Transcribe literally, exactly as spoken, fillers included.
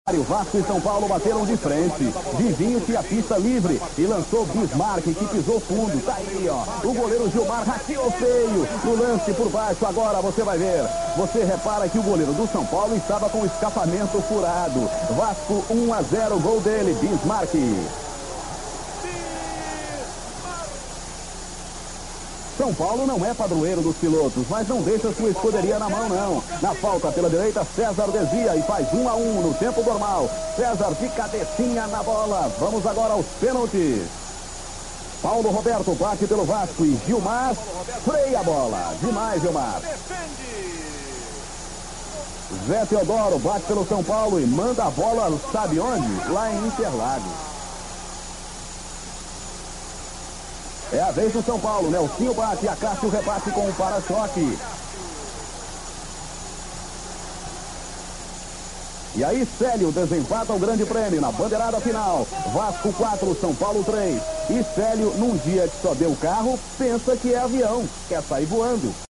O Vasco e São Paulo bateram de frente. Vivinho tinha pista livre e lançou Bismarck, que pisou fundo. Tá aí, ó. O goleiro Gilmar rateou feio no lance por baixo. Agora você vai ver. Você repara que o goleiro do São Paulo estava com o escapamento furado. Vasco um a zero, gol dele, Bismarck. São Paulo não é padroeiro dos pilotos, mas não deixa sua escuderia na mão, não. Na falta pela direita, César desvia e faz um a um no tempo normal. César de cabecinha na bola. Vamos agora aos pênaltis. Paulo Roberto bate pelo Vasco e Gilmar freia a bola. Demais, Gilmar. Zé Teodoro bate pelo São Paulo e manda a bola, sabe onde? Lá em Interlagos. É a vez do São Paulo, Nelsinho bate, a Cássio rebate com o para-choque. E aí Célio desempata o grande prêmio na bandeirada final. Vasco quatro, São Paulo três. E Célio, num dia que só deu carro, pensa que é avião, quer sair voando.